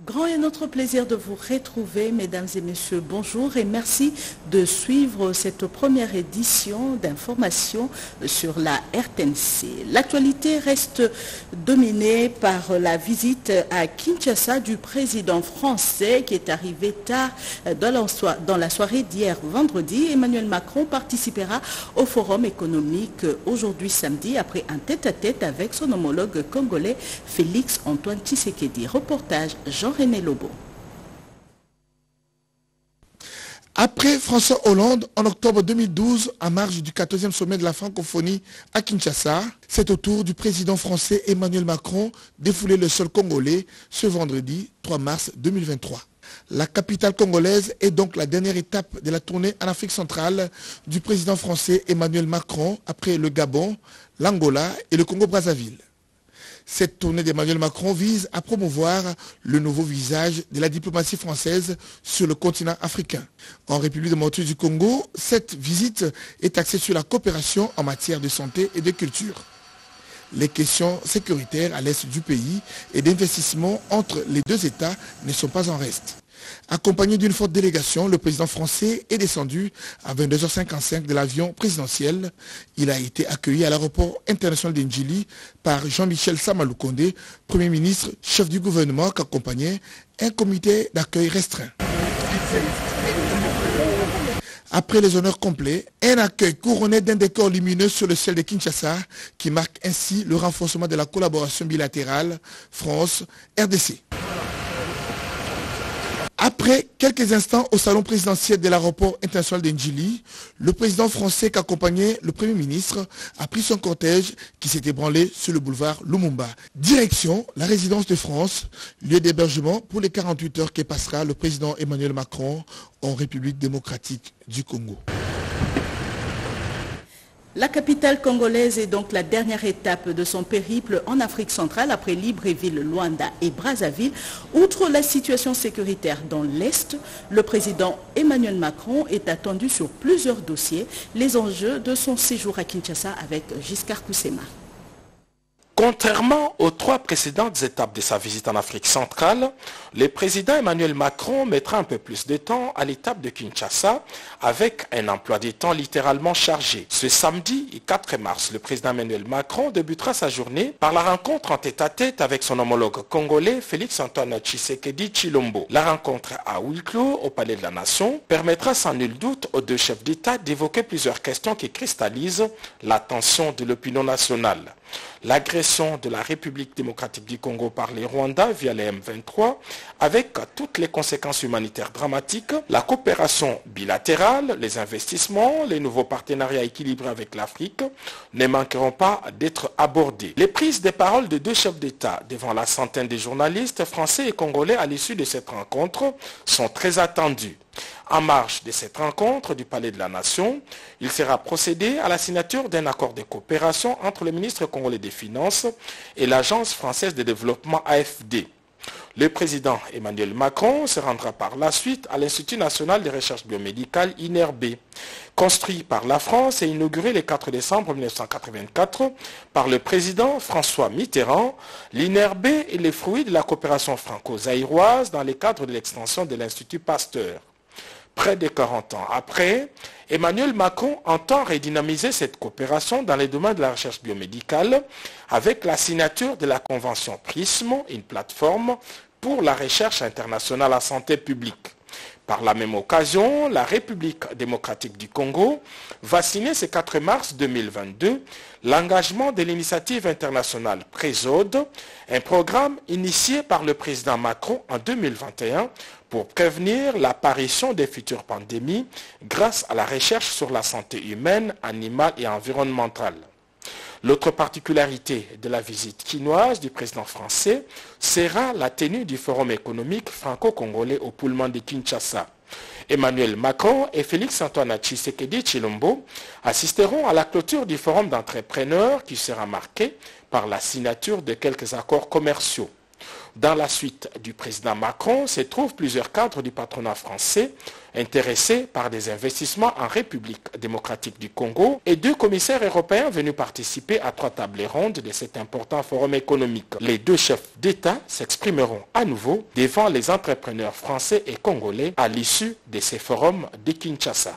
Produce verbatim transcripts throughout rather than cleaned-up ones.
Grand est notre plaisir de vous retrouver, mesdames et messieurs, bonjour et merci de suivre cette première édition d'information sur la R T N C. L'actualité reste dominée par la visite à Kinshasa du président français qui est arrivé tard dans la soirée d'hier vendredi. Emmanuel Macron participera au forum économique aujourd'hui samedi après un tête-à-tête avec son homologue congolais Félix Antoine Tshisekedi. Reportage Jean René Lobo. Après François Hollande en octobre deux mille douze, en marge du quatorzième sommet de la francophonie à Kinshasa, c'est au tour du président français Emmanuel Macron défouler le sol congolais ce vendredi trois mars deux mille vingt-trois. La capitale congolaise est donc la dernière étape de la tournée en Afrique centrale du président français Emmanuel Macron après le Gabon, l'Angola et le Congo-Brazzaville. Cette tournée d'Emmanuel Macron vise à promouvoir le nouveau visage de la diplomatie française sur le continent africain. En République démocratique du Congo, cette visite est axée sur la coopération en matière de santé et de culture. Les questions sécuritaires à l'est du pays et d'investissement entre les deux États ne sont pas en reste. Accompagné d'une forte délégation, le président français est descendu à vingt-deux heures cinquante-cinq de l'avion présidentiel. Il a été accueilli à l'aéroport international d'Ndjili par Jean-Michel Samaloukonde, Premier ministre, chef du gouvernement, qui accompagnait un comité d'accueil restreint. Après les honneurs complets, un accueil couronné d'un décor lumineux sur le ciel de Kinshasa qui marque ainsi le renforcement de la collaboration bilatérale France-R D C. Après quelques instants au salon présidentiel de l'aéroport international d'Ndjili, le président français qui accompagnait le Premier ministre a pris son cortège qui s'est ébranlé sur le boulevard Lumumba. Direction la résidence de France, lieu d'hébergement pour les quarante-huit heures que passera le président Emmanuel Macron en République démocratique du Congo. La capitale congolaise est donc la dernière étape de son périple en Afrique centrale après Libreville, Luanda et Brazzaville. Outre la situation sécuritaire dans l'Est, le président Emmanuel Macron est attendu sur plusieurs dossiers. Les enjeux de son séjour à Kinshasa avec Giscard Koussema. Contrairement aux trois précédentes étapes de sa visite en Afrique centrale, le président Emmanuel Macron mettra un peu plus de temps à l'étape de Kinshasa avec un emploi du temps littéralement chargé. Ce samedi quatre mars, le président Emmanuel Macron débutera sa journée par la rencontre en tête-à-tête avec son homologue congolais Félix Antoine Tshisekedi Tshilombo. La rencontre à huis clos au Palais de la Nation permettra sans nul doute aux deux chefs d'État d'évoquer plusieurs questions qui cristallisent l'attention de l'opinion nationale. L'agression de la République démocratique du Congo par les Rwandais via les M vingt-trois, avec toutes les conséquences humanitaires dramatiques, la coopération bilatérale, les investissements, les nouveaux partenariats équilibrés avec l'Afrique ne manqueront pas d'être abordés. Les prises de parole de deux chefs d'État devant la centaine de journalistes français et congolais à l'issue de cette rencontre sont très attendues. En marge de cette rencontre du Palais de la Nation, il sera procédé à la signature d'un accord de coopération entre le ministre congolais des Finances et l'Agence française de développement A F D. Le président Emmanuel Macron se rendra par la suite à l'Institut national de recherche biomédicale I N R B. Construit par la France et inauguré le quatre décembre mille neuf cent quatre-vingt-quatre par le président François Mitterrand, l'I N R B est le fruit de la coopération franco-zaïroise dans le cadre de l'extension de l'Institut Pasteur. Près de quarante ans après, Emmanuel Macron entend redynamiser cette coopération dans les domaines de la recherche biomédicale avec la signature de la convention PRISM, une plateforme pour la recherche internationale en santé publique. Par la même occasion, la République démocratique du Congo va signer ce quatre mars deux mille vingt-deux l'engagement de l'initiative internationale PRESOD, un programme initié par le président Macron en deux mille vingt et un pour prévenir l'apparition des futures pandémies grâce à la recherche sur la santé humaine, animale et environnementale. L'autre particularité de la visite quinoise du président français sera la tenue du forum économique franco-congolais au Pullman de Kinshasa. Emmanuel Macron et Félix Antoine Tshisekedi Tshilombo assisteront à la clôture du forum d'entrepreneurs qui sera marqué par la signature de quelques accords commerciaux. Dans la suite du président Macron se trouvent plusieurs cadres du patronat français intéressés par des investissements en République démocratique du Congo et deux commissaires européens venus participer à trois tables rondes de cet important forum économique. Les deux chefs d'État s'exprimeront à nouveau devant les entrepreneurs français et congolais à l'issue de ces forums de Kinshasa.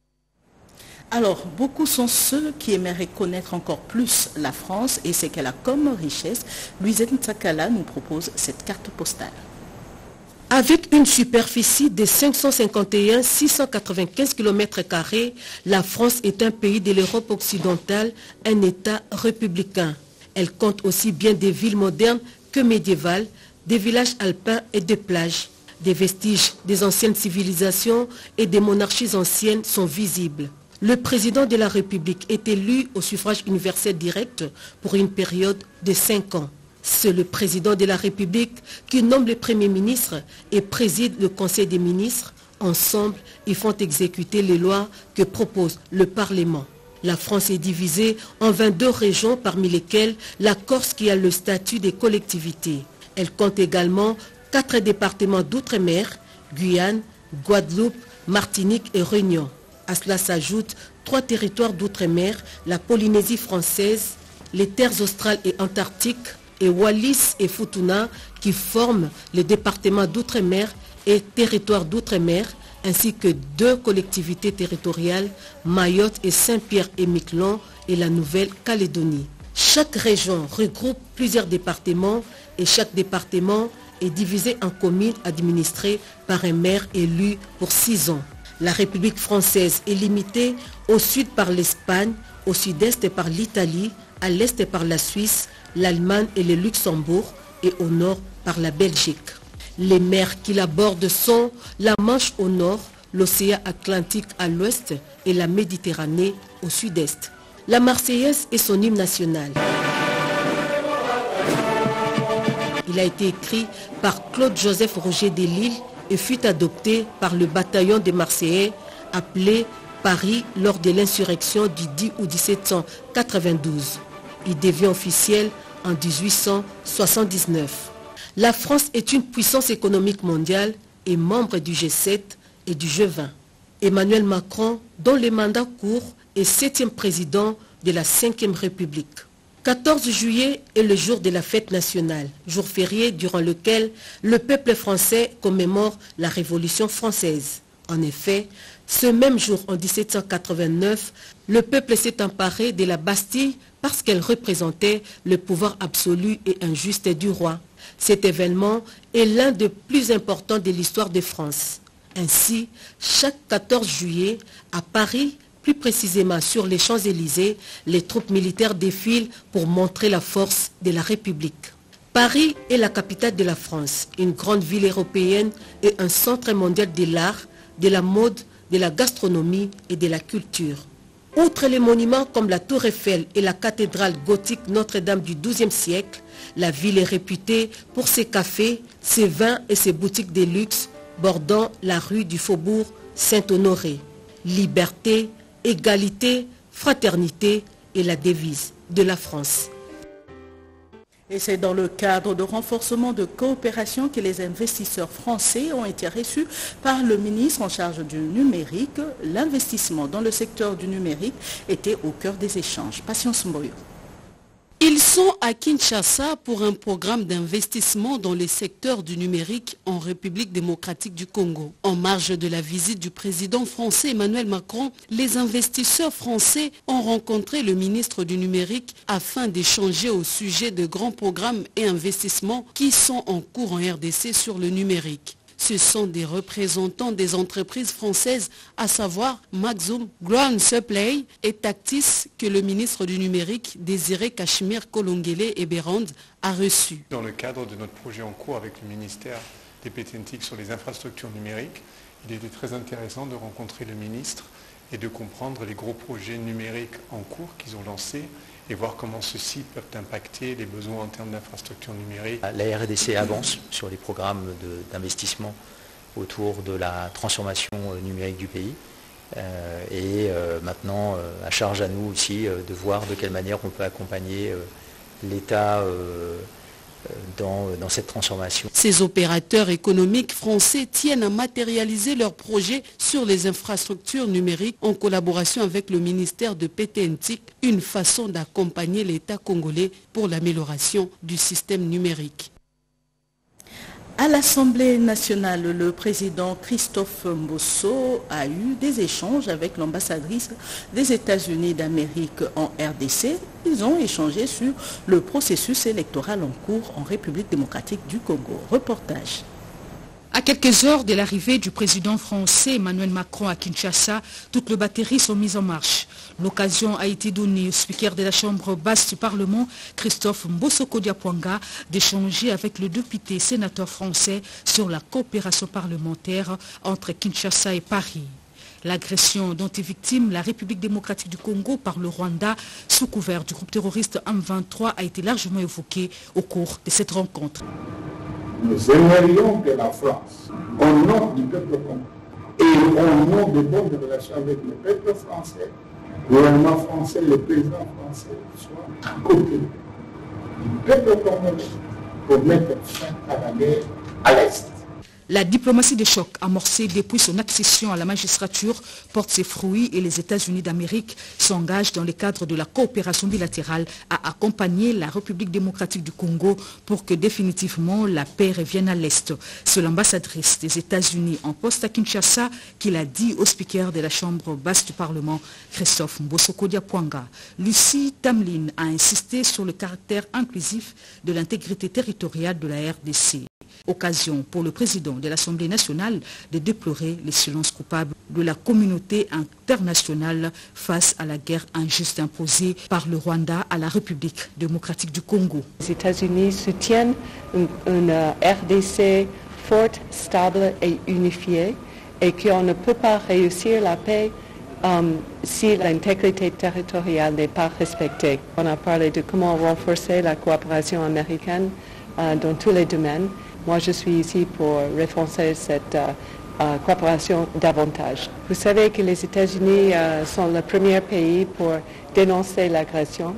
Alors, beaucoup sont ceux qui aimeraient connaître encore plus la France et ce qu'elle a comme richesse. Louisette Sakala nous propose cette carte postale. Avec une superficie de cinq cent cinquante et un virgule six cent quatre-vingt-quinze kilomètres carrés, la France est un pays de l'Europe occidentale, un État républicain. Elle compte aussi bien des villes modernes que médiévales, des villages alpins et des plages. Des vestiges des anciennes civilisations et des monarchies anciennes sont visibles. Le président de la République est élu au suffrage universel direct pour une période de cinq ans. C'est le président de la République qui nomme le Premier ministre et préside le Conseil des ministres. Ensemble, ils font exécuter les lois que propose le Parlement. La France est divisée en vingt-deux régions, parmi lesquelles la Corse qui a le statut des collectivités. Elle compte également quatre départements d'outre-mer, Guyane, Guadeloupe, Martinique et Réunion. À cela s'ajoutent trois territoires d'outre-mer, la Polynésie française, les terres australes et antarctiques, et Wallis et Futuna qui forment les départements d'outre-mer et territoires d'outre-mer, ainsi que deux collectivités territoriales, Mayotte et Saint-Pierre-et-Miquelon et la Nouvelle-Calédonie. Chaque région regroupe plusieurs départements et chaque département est divisé en communes administrées par un maire élu pour six ans. La République française est limitée au sud par l'Espagne, au sud-est par l'Italie, à l'est par la Suisse, l'Allemagne et le Luxembourg et au nord par la Belgique. Les mers qui la bordent sont la Manche au nord, l'océan Atlantique à l'ouest et la Méditerranée au sud-est. La Marseillaise est son hymne national. Il a été écrit par Claude-Joseph Roger Delisle et fut adopté par le bataillon des Marseillais appelé Paris lors de l'insurrection du dix août mille sept cent quatre-vingt-douze. Il devient officiel en mille huit cent soixante-dix-neuf. La France est une puissance économique mondiale et membre du G sept et du G vingt. Emmanuel Macron, dont le mandat court, est septième président de la cinquième République. quatorze juillet est le jour de la fête nationale, jour férié durant lequel le peuple français commémore la Révolution française. En effet, ce même jour, en mille sept cent quatre-vingt-neuf, le peuple s'est emparé de la Bastille parce qu'elle représentait le pouvoir absolu et injuste du roi. Cet événement est l'un des plus importants de l'histoire de France. Ainsi, chaque quatorze juillet, à Paris, plus précisément sur les Champs-Élysées, les troupes militaires défilent pour montrer la force de la République. Paris est la capitale de la France, une grande ville européenne et un centre mondial de l'art, de la mode, de la gastronomie et de la culture. Outre les monuments comme la Tour Eiffel et la cathédrale gothique Notre-Dame du douzième siècle, la ville est réputée pour ses cafés, ses vins et ses boutiques de luxe bordant la rue du Faubourg Saint-Honoré. Liberté, égalité, fraternité est la devise de la France. Et c'est dans le cadre de renforcement de coopération que les investisseurs français ont été reçus par le ministre en charge du numérique. L'investissement dans le secteur du numérique était au cœur des échanges. Patience Mboyo. Ils sont à Kinshasa pour un programme d'investissement dans les secteurs du numérique en République démocratique du Congo. En marge de la visite du président français Emmanuel Macron, les investisseurs français ont rencontré le ministre du numérique afin d'échanger au sujet de grands programmes et investissements qui sont en cours en R D C sur le numérique. Ce sont des représentants des entreprises françaises, à savoir Maxum, Grand Supply et Tactis, que le ministre du numérique, Désiré Cachemire Kolongele et Bérand, a reçu. Dans le cadre de notre projet en cours avec le ministère des P T N T I C sur les infrastructures numériques, il était très intéressant de rencontrer le ministre et de comprendre les gros projets numériques en cours qu'ils ont lancés et voir comment ceux-ci peuvent impacter les besoins en termes d'infrastructures numériques. La R D C avance sur les programmes d'investissement autour de la transformation numérique du pays. Euh, et euh, maintenant, euh, à charge à nous aussi euh, de voir de quelle manière on peut accompagner euh, l'État euh, dans, dans cette transformation. Ces opérateurs économiques français tiennent à matérialiser leurs projets sur les infrastructures numériques en collaboration avec le ministère de P T N T I C, une façon d'accompagner l'État congolais pour l'amélioration du système numérique. À l'Assemblée nationale, le président Christophe Mbosso a eu des échanges avec l'ambassadrice des États-Unis d'Amérique en R D C. Ils ont échangé sur le processus électoral en cours en République démocratique du Congo. Reportage. À quelques heures de l'arrivée du président français Emmanuel Macron à Kinshasa, toutes les batteries sont mises en marche. L'occasion a été donnée au speaker de la Chambre basse du Parlement, Christophe Mbosoko Diapwanga, d'échanger avec le député sénateur français sur la coopération parlementaire entre Kinshasa et Paris. L'agression dont est victime la République démocratique du Congo par le Rwanda sous couvert du groupe terroriste M vingt-trois a été largement évoquée au cours de cette rencontre. Nous aimerions que la France, au nom du peuple congolais et au nom de bonnes relations avec le peuple français, le gouvernement français, le président français, soient à côté du peuple congolais pour mettre fin à la guerre à l'Est. La diplomatie de choc amorcée depuis son accession à la magistrature porte ses fruits et les États-Unis d'Amérique s'engagent dans le cadre de la coopération bilatérale à accompagner la République démocratique du Congo pour que définitivement la paix revienne à l'Est. C'est l'ambassadrice des États-Unis en poste à Kinshasa qui l'a dit au speaker de la Chambre basse du Parlement, Christophe Mbosoko Diapwanga. Lucie Tamlin a insisté sur le caractère inclusif de l'intégrité territoriale de la R D C. Occasion pour le président de l'Assemblée nationale de déplorer les silences coupables de la communauté internationale face à la guerre injuste imposée par le Rwanda à la République démocratique du Congo. Les États-Unis soutiennent une, une R D C forte, stable et unifiée et qu'on ne peut pas réussir la paix um, si l'intégrité territoriale n'est pas respectée. On a parlé de comment renforcer la coopération américaine uh, dans tous les domaines. Moi, je suis ici pour renforcer cette euh, euh, coopération davantage. Vous savez que les États-Unis euh, sont le premier pays pour dénoncer l'agression.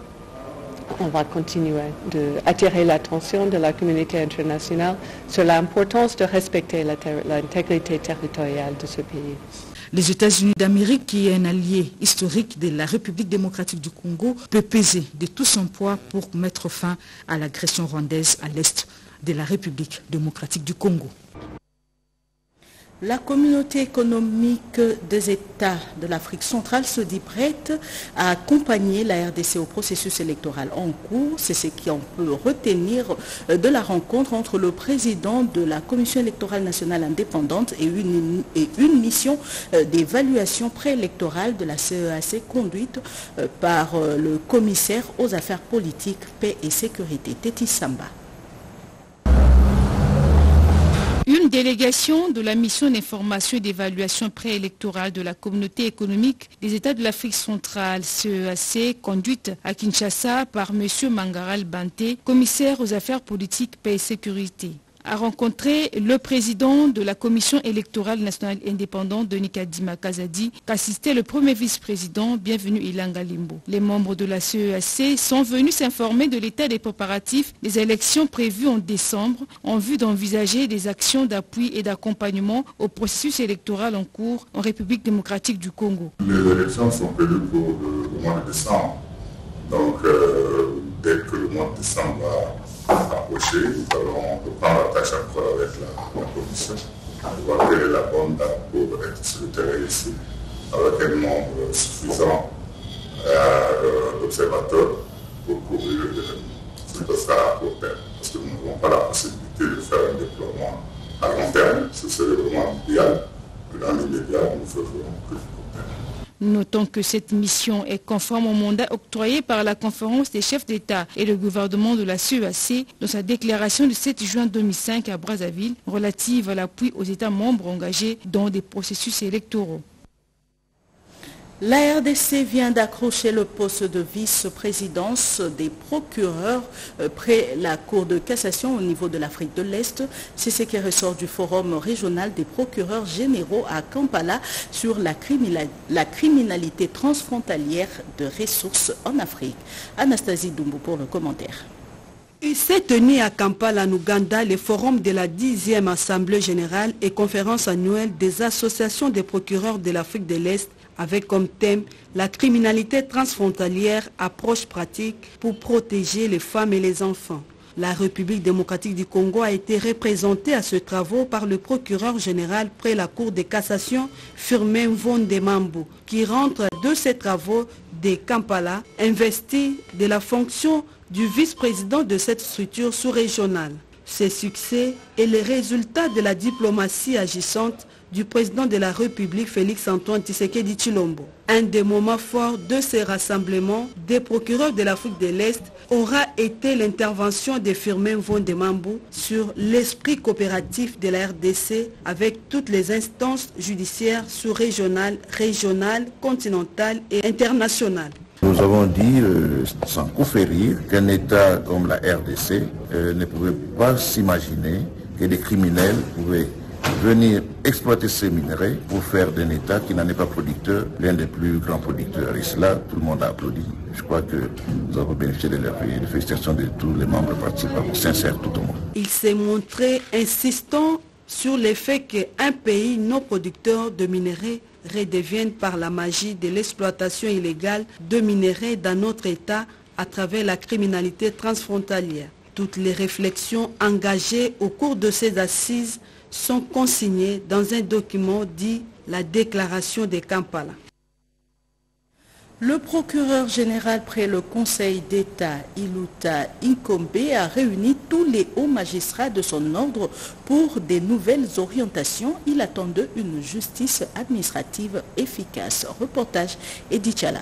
On va continuer d'attirer l'attention de la communauté internationale sur l'importance de respecter l'intégrité territoriale de ce pays. Les États-Unis d'Amérique, qui est un allié historique de la République démocratique du Congo, peut peser de tout son poids pour mettre fin à l'agression rwandaise à l'est de la République démocratique du Congo. La communauté économique des États de l'Afrique centrale se dit prête à accompagner la R D C au processus électoral en cours. C'est ce qu'on peut retenir de la rencontre entre le président de la Commission électorale nationale indépendante et une, et une mission d'évaluation préélectorale de la C E A C conduite par le commissaire aux affaires politiques, paix et sécurité, Teti Samba. Une délégation de la mission d'information et d'évaluation préélectorale de la communauté économique des États de l'Afrique centrale, C E A C, conduite à Kinshasa par M. Mangaral Banté, commissaire aux affaires politiques, paix et sécurité, a rencontré le président de la commission électorale nationale indépendante, Denis Kadima Kazadi, qu'assistait le premier vice-président, bienvenu Ilanga Limbo. Les membres de la C E A C sont venus s'informer de l'état des préparatifs des élections prévues en décembre en vue d'envisager des actions d'appui et d'accompagnement au processus électoral en cours en République démocratique du Congo. Les élections sont prévues pour le, le mois de décembre. Donc, euh, dès que le mois de décembre va approcher, nous allons reprendre la tâche encore avec la, la commission, voir quelle est la bonne date pour être sur le terrain ici, avec un nombre suffisant euh, d'observateurs pour couvrir ce que sera à court terme. Parce que nous n'avons pas la possibilité de faire un déploiement à long terme, ce serait vraiment idéal. Dans l'immédiat, nous faisons que du court terme. Notons que cette mission est conforme au mandat octroyé par la conférence des chefs d'État et le gouvernement de la C E A C dans sa déclaration du sept juin deux mille cinq à Brazzaville relative à l'appui aux États membres engagés dans des processus électoraux. La R D C vient d'accrocher le poste de vice-présidence des procureurs près la Cour de cassation au niveau de l'Afrique de l'Est. C'est ce qui ressort du forum régional des procureurs généraux à Kampala sur la, la criminalité transfrontalière de ressources en Afrique. Anastasie Doumbou pour le commentaire. Il s'est tenu à Kampala, en Ouganda, le forum de la dixième Assemblée générale et conférence annuelle des associations des procureurs de l'Afrique de l'Est avec comme thème la criminalité transfrontalière, approche pratique pour protéger les femmes et les enfants. La République démocratique du Congo a été représentée à ce travaux par le procureur général près la Cour de cassation, Firmin Mvondemambo, qui rentre de ces travaux de Kampala, investi de la fonction du vice-président de cette structure sous-régionale. Ces succès est le résultat de la diplomatie agissante du président de la République Félix-Antoine Tshisekedi Tshilombo. Un des moments forts de ces rassemblements des procureurs de l'Afrique de l'Est aura été l'intervention de Firmin Mvondemambo sur l'esprit coopératif de la R D C avec toutes les instances judiciaires sous-régionales, régionales, continentales et internationales. Nous avons dit, euh, sans coup faire rire, qu'un État comme la R D C euh, ne pouvait pas s'imaginer que des criminels pouvaient venir exploiter ces minerais pour faire d'un État qui n'en est pas producteur, l'un des plus grands producteurs. Et cela, tout le monde a applaudi. Je crois que nous avons bénéficié de leur pays. Les félicitations de tous les membres participants, sincères tout au monde. Il s'est montré insistant sur le fait qu'un pays non producteur de minerais redevienne par la magie de l'exploitation illégale de minerais dans notre État à travers la criminalité transfrontalière. Toutes les réflexions engagées au cours de ces assises sont consignées dans un document dit la Déclaration de Kampala. Le procureur général près le Conseil d'État, Iluta Inkombe, a réuni tous les hauts magistrats de son ordre pour des nouvelles orientations. Il attend d'eux une justice administrative efficace. Reportage Edith Chala.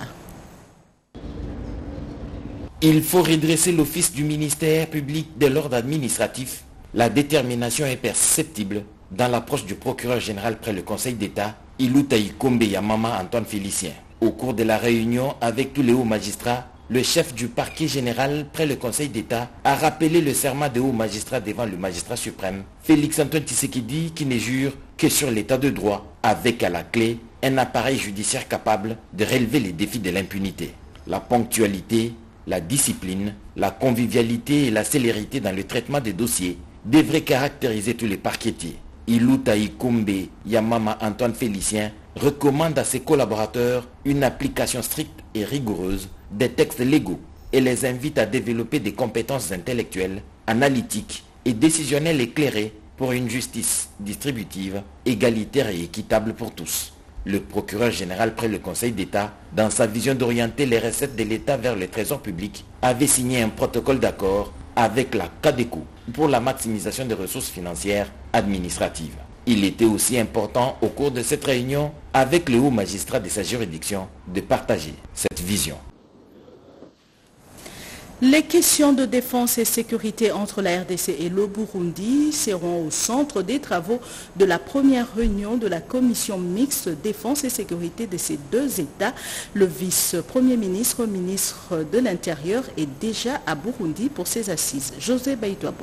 Il faut redresser l'office du ministère public de l'ordre administratif. La détermination est perceptible dans l'approche du procureur général près le Conseil d'État, Iluta Inkombe Yamama Antoine Félicien. Au cours de la réunion avec tous les hauts magistrats, le chef du parquet général près le Conseil d'État a rappelé le serment des hauts magistrats devant le magistrat suprême, Félix-Antoine Tshisekedi, qui ne jure que sur l'état de droit, avec à la clé un appareil judiciaire capable de relever les défis de l'impunité. La ponctualité, la discipline, la convivialité et la célérité dans le traitement des dossiers devraient caractériser tous les parquetiers. Iluta Inkombe Yamama Antoine Félicien recommande à ses collaborateurs une application stricte et rigoureuse des textes légaux et les invite à développer des compétences intellectuelles, analytiques et décisionnelles éclairées pour une justice distributive, égalitaire et équitable pour tous. Le procureur général près le Conseil d'État, dans sa vision d'orienter les recettes de l'État vers le trésor public, avait signé un protocole d'accord avec la CADECO pour la maximisation des ressources financières administratives. Il était aussi important au cours de cette réunion avec les hauts magistrats de sa juridiction de partager cette vision. Les questions de défense et sécurité entre la R D C et le Burundi seront au centre des travaux de la première réunion de la commission mixte défense et sécurité de ces deux États. Le vice-premier ministre, ministre de l'Intérieur, est déjà à Burundi pour ses assises. José Baïdouabo.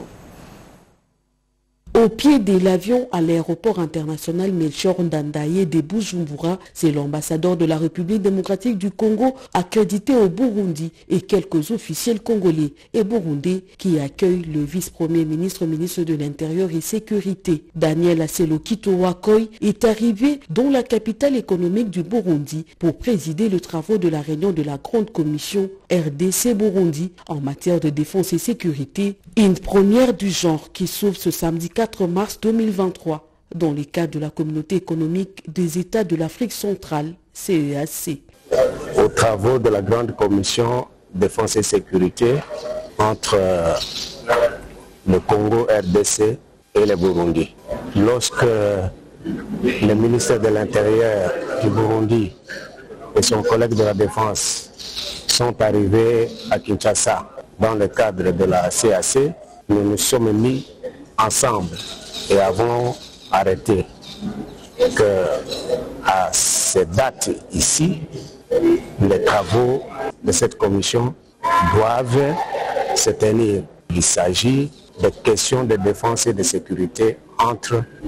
Au pied de l'avion à l'aéroport international Melchior Ndadaye de Bujumbura, c'est l'ambassadeur de la République démocratique du Congo accrédité au Burundi et quelques officiels congolais et burundais qui accueillent le vice-premier ministre, ministre de l'Intérieur et Sécurité. Daniel Aselokito Wakoy est arrivé dans la capitale économique du Burundi pour présider le travaux de la réunion de la grande commission R D C Burundi en matière de défense et sécurité, une première du genre qui s'ouvre ce samedi quatre mars deux mille vingt-trois dans le cadre de la communauté économique des États de l'Afrique centrale, C E A C. Aux travaux de la grande commission défense et sécurité entre le Congo R D C et le Burundi. Lorsque le ministère de l'Intérieur du Burundi et son collègue de la Défense sont arrivés à Kinshasa dans le cadre de la C A C, nous nous sommes mis ensemble et avons arrêté que à ces dates ici, les travaux de cette commission doivent se tenir. Il s'agit de questions de défense et de sécurité entre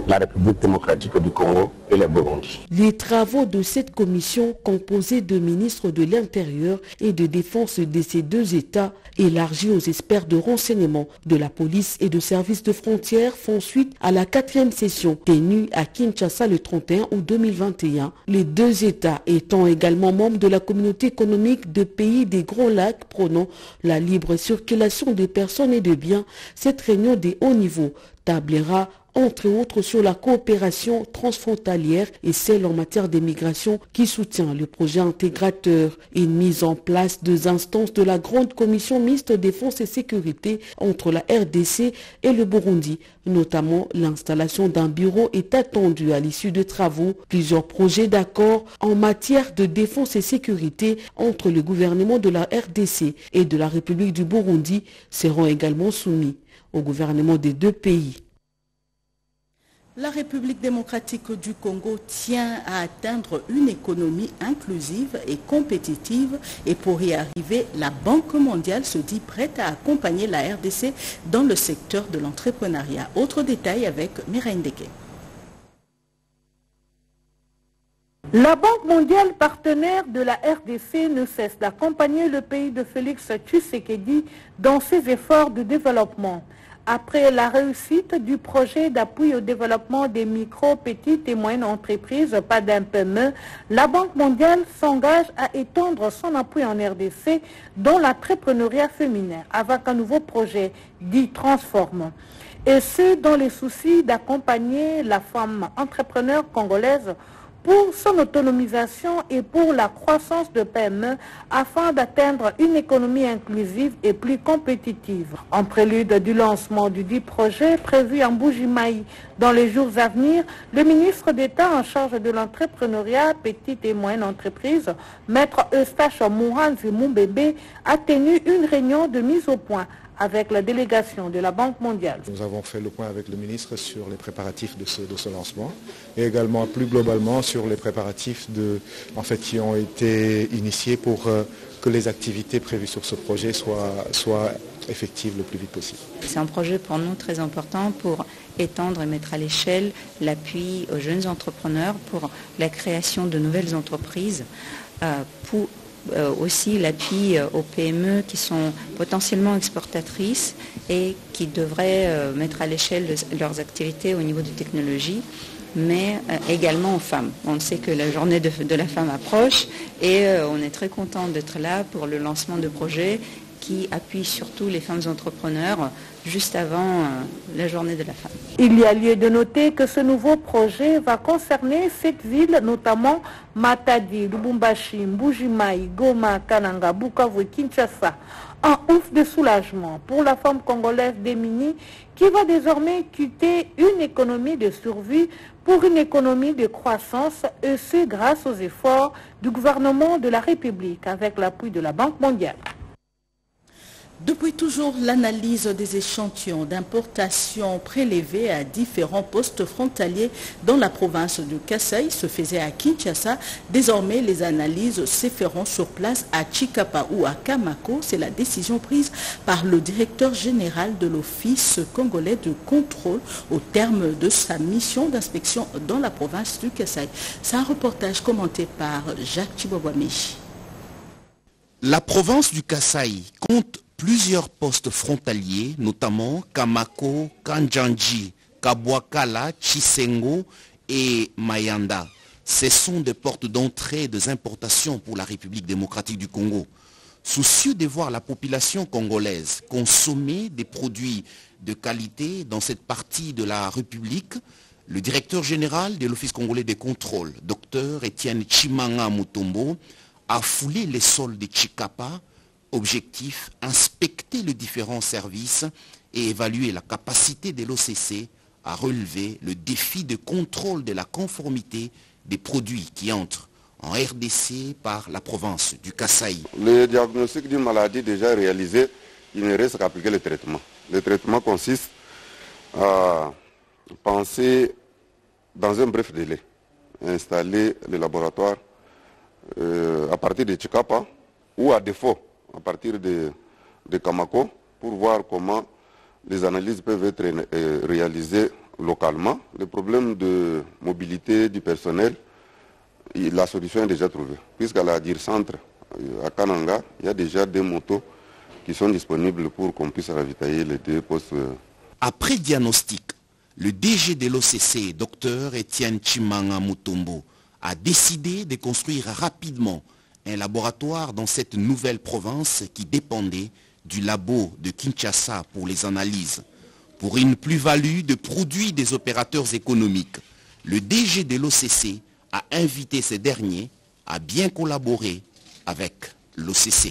la République démocratique du Congo et le Burundi. Les travaux de cette commission, composée de ministres de l'Intérieur et de Défense de ces deux États, élargis aux experts de renseignement de la police et de services de frontières, font suite à la quatrième session tenue à Kinshasa le trente et un août deux mille vingt et un. Les deux États étant également membres de la communauté économique de pays des Grands Lacs prônant la libre circulation des personnes et de biens, cette réunion de haut niveau tablera entre autres sur la coopération transfrontalière et celle en matière d'immigration qui soutient le projet intégrateur. Une mise en place deux instances de la Grande Commission mixte défense et sécurité entre la R D C et le Burundi. Notamment, l'installation d'un bureau est attendue à l'issue de travaux. Plusieurs projets d'accord en matière de défense et sécurité entre le gouvernement de la R D C et de la République du Burundi seront également soumis au gouvernement des deux pays. La République démocratique du Congo tient à atteindre une économie inclusive et compétitive et pour y arriver, la Banque mondiale se dit prête à accompagner la R D C dans le secteur de l'entrepreneuriat. Autre détail avec Mireille Ndeke. La Banque mondiale, partenaire de la R D C, ne cesse d'accompagner le pays de Félix Tshisekedi dans ses efforts de développement. Après la réussite du projet d'appui au développement des micro, petites et moyennes entreprises, P A D M P M E, la Banque mondiale s'engage à étendre son appui en R D C dans l'entrepreneuriat féminin avec un nouveau projet dit Transforme. Et ce, dans les soucis d'accompagner la femme entrepreneur congolaise pour son autonomisation et pour la croissance de P M E afin d'atteindre une économie inclusive et plus compétitive. En prélude du lancement du dit projet prévu en Mbuji-Mayi dans les jours à venir, le ministre d'État en charge de l'entrepreneuriat, petite et moyenne entreprise, maître Eustache Mouhanzi Mumbebe, a tenu une réunion de mise au point avec la délégation de la Banque mondiale. Nous avons fait le point avec le ministre sur les préparatifs de ce, de ce lancement et également plus globalement sur les préparatifs de, en fait, qui ont été initiés pour euh, que les activités prévues sur ce projet soient, soient effectives le plus vite possible. C'est un projet pour nous très important pour étendre et mettre à l'échelle l'appui aux jeunes entrepreneurs pour la création de nouvelles entreprises, euh, pour Euh, aussi l'appui euh, aux P M E qui sont potentiellement exportatrices et qui devraient euh, mettre à l'échelle de leurs activités au niveau de technologie, mais euh, également aux femmes. On sait que la journée de, de la femme approche et euh, on est très content d'être là pour le lancement de projets qui appuient surtout les femmes entrepreneurs juste avant euh, la journée de la femme. Il y a lieu de noter que ce nouveau projet va concerner sept villes, notamment Matadi, Lubumbashi, Mbuji-Mayi, Goma, Kananga, Bukavu et Kinshasa. Un ouf de soulagement pour la femme congolaise démunie qui va désormais quitter une économie de survie pour une économie de croissance, et ce grâce aux efforts du gouvernement de la République avec l'appui de la Banque mondiale. Depuis toujours, l'analyse des échantillons d'importation prélevés à différents postes frontaliers dans la province du Kasaï se faisait à Kinshasa. Désormais, les analyses s'effectueront sur place à Chikapa ou à Kamako. C'est la décision prise par le directeur général de l'Office congolais de contrôle au terme de sa mission d'inspection dans la province du Kasaï. C'est un reportage commenté par Jacques Chibobwami. La province du Kasaï compte plusieurs postes frontaliers, notamment Kamako, Kanjanji, Kabwakala, Chisengo et Mayanda. Ce sont des portes d'entrée et des importations pour la République démocratique du Congo. Soucieux de voir la population congolaise consommer des produits de qualité dans cette partie de la République, le directeur général de l'Office congolais de contrôle, Dr Étienne Chimanga Mutombo, a foulé les sols de Chikapa. Objectif, inspecter les différents services et évaluer la capacité de l'O C C à relever le défi de contrôle de la conformité des produits qui entrent en R D C par la province du Kasaï. Le diagnostic d'une maladie déjà réalisée, il ne reste qu'à appliquer le traitement. Le traitement consiste à penser dans un bref délai, installer le laboratoire euh, à partir de Chikapa ou à défaut à partir de, de Kamako pour voir comment les analyses peuvent être euh, réalisées localement. Le problème de mobilité du personnel, la solution est déjà trouvée. Puisqu'à la D I R Centre, à Kananga, il y a déjà des motos qui sont disponibles pour qu'on puisse ravitailler les deux postes. Après diagnostic, le D G de l'O C C, Dr Etienne Chimanga Mutombo, a décidé de construire rapidement un laboratoire dans cette nouvelle province qui dépendait du labo de Kinshasa pour les analyses. Pour une plus-value de produits des opérateurs économiques, le D G de l'O C C a invité ces derniers à bien collaborer avec l'O C C.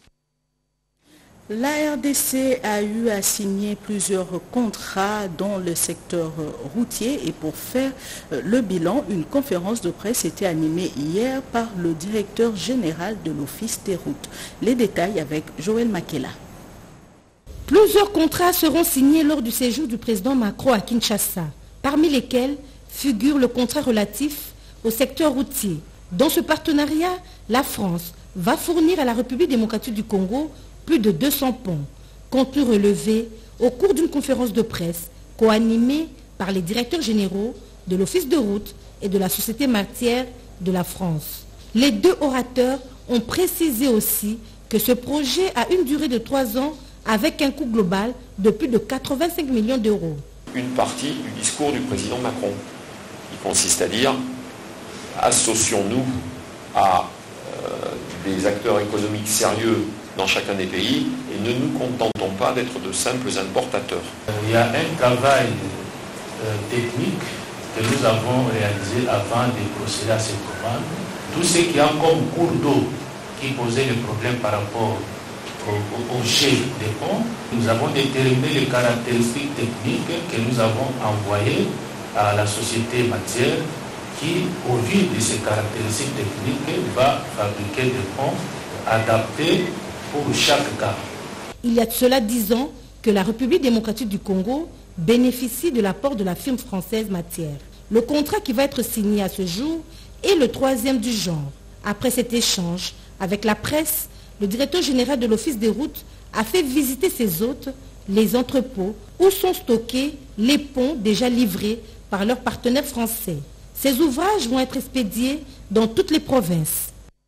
La R D C a eu à signer plusieurs contrats dans le secteur routier et pour faire le bilan, une conférence de presse était animée hier par le directeur général de l'Office des routes. Les détails avec Joël Makela. Plusieurs contrats seront signés lors du séjour du président Macron à Kinshasa, parmi lesquels figure le contrat relatif au secteur routier. Dans ce partenariat, la France va fournir à la République démocratique du Congo plus de deux cents ponts, contenu relevé au cours d'une conférence de presse co-animée par les directeurs généraux de l'Office de route et de la Société matière de la France. Les deux orateurs ont précisé aussi que ce projet a une durée de trois ans avec un coût global de plus de quatre-vingt-cinq millions d'euros. Une partie du discours du président Macron, qui consiste à dire associons-nous à euh, des acteurs économiques sérieux dans chacun des pays et ne nous contentons pas d'être de simples importateurs. Il y a un travail euh, technique que nous avons réalisé avant de procéder à ces commandes. Tout ce qui a comme cours d'eau qui posait le problème par rapport au, au, au jet des ponts, nous avons déterminé les caractéristiques techniques que nous avons envoyées à la société matière qui, au vu de ces caractéristiques techniques, va fabriquer des ponts adaptés pour chaque cas. Il y a de cela dix ans que la République démocratique du Congo bénéficie de l'apport de la firme française Matière. Le contrat qui va être signé à ce jour est le troisième du genre. Après cet échange avec la presse, le directeur général de l'Office des routes a fait visiter ses hôtes les entrepôts où sont stockés les ponts déjà livrés par leurs partenaires français. Ces ouvrages vont être expédiés dans toutes les provinces.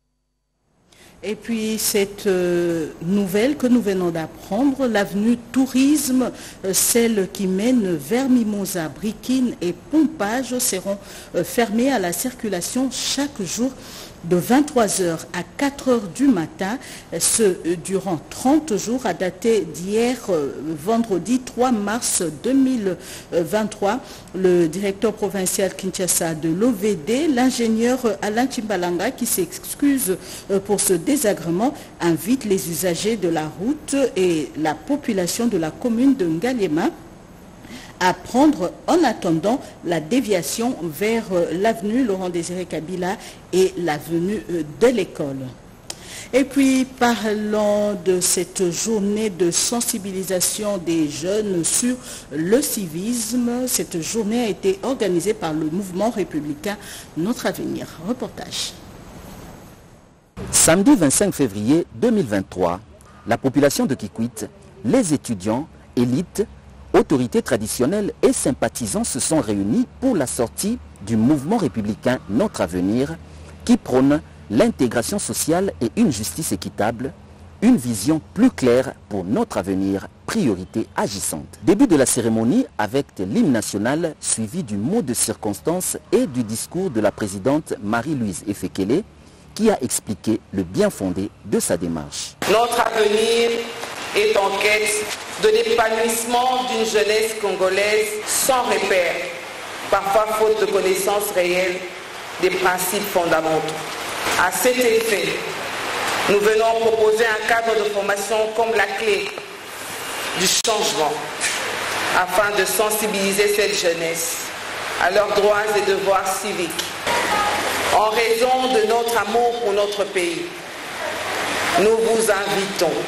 Et puis cette euh, nouvelle que nous venons d'apprendre, l'avenue Tourisme, euh, celle qui mène vers Mimosa, Brikine et Pompage seront euh, fermées à la circulation chaque jour de vingt-trois heures à quatre heures du matin, ce euh, durant trente jours à dater d'hier euh, vendredi trois mars deux mille vingt-trois. Le directeur provincial Kinshasa de l'O V D, l'ingénieur Alain Chimbalanga, qui s'excuse euh, pour ce désagrément, invite les usagers de la route et la population de la commune de Ngaliema à prendre en attendant la déviation vers l'avenue Laurent-Désiré Kabila et l'avenue de l'école. Et puis, parlons de cette journée de sensibilisation des jeunes sur le civisme. Cette journée a été organisée par le mouvement républicain Notre Avenir. Reportage. Samedi vingt-cinq février deux mille vingt-trois, la population de Kikwit, les étudiants, élites, autorités traditionnelles et sympathisants se sont réunis pour la sortie du mouvement républicain Notre Avenir qui prône l'intégration sociale et une justice équitable, une vision plus claire pour notre avenir, priorité agissante. Début de la cérémonie avec l'hymne national suivi du mot de circonstance et du discours de la présidente Marie-Louise Efekele qui a expliqué le bien fondé de sa démarche. Notre avenir est en quête de l'épanouissement d'une jeunesse congolaise sans repère, parfois faute de connaissances réelles des principes fondamentaux. À cet effet, nous venons proposer un cadre de formation comme la clé du changement, afin de sensibiliser cette jeunesse à leurs droits et devoirs civiques, en raison de notre amour pour notre pays. Nous vous invitons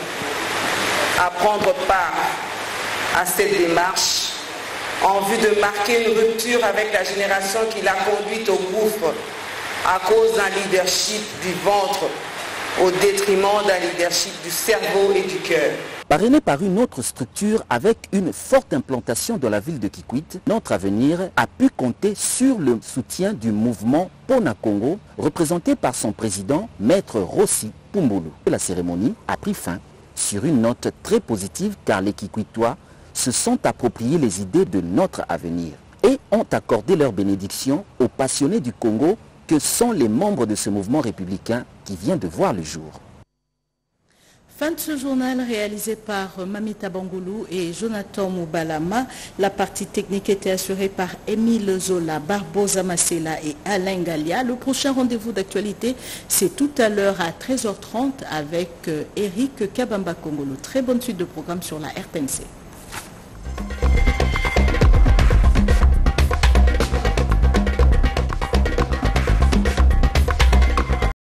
à prendre part à cette démarche en vue de marquer une rupture avec la génération qui l'a conduite au gouffre à cause d'un leadership du ventre au détriment d'un leadership du cerveau et du cœur. Parrainé par une autre structure avec une forte implantation dans la ville de Kikwit, Notre Avenir a pu compter sur le soutien du mouvement Pona Congo, représenté par son président, Maître Rossi Pumbulu. La cérémonie a pris fin sur une note très positive car les Kikwitois se sont appropriés les idées de Notre Avenir et ont accordé leur bénédiction aux passionnés du Congo que sont les membres de ce mouvement républicain qui vient de voir le jour. Fin de ce journal réalisé par Mamita Bangoulou et Jonathan Moubalama. La partie technique était assurée par Émile Zola, Barbosa Masela et Alain Galia. Le prochain rendez-vous d'actualité, c'est tout à l'heure à treize heures trente avec Eric Kabamba Kongolo. Très bonne suite de programme sur la R T N C.